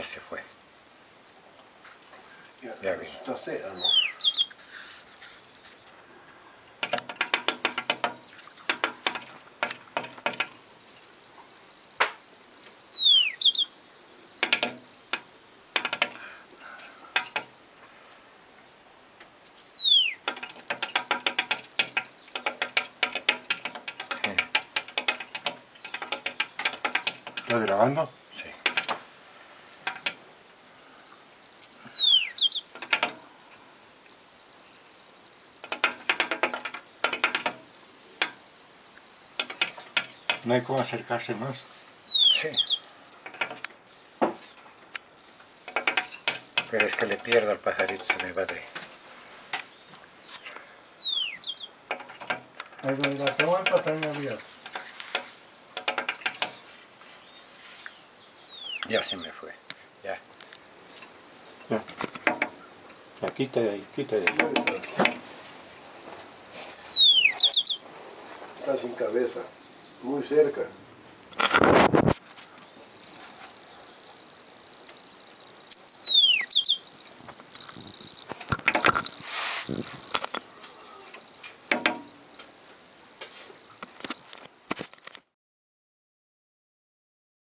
se fue. Ya vi. Está cera, ¿no? ¿Estás grabando? Sí. No hay cómo acercarse más. Sí. Pero es que le pierdo al pajarito, se me va de... Ahí donde la tengo también abierto. Ya se me fue. Ya. Ya. Ya, quita de ahí, quita de ahí. Está sin cabeza, muy cerca.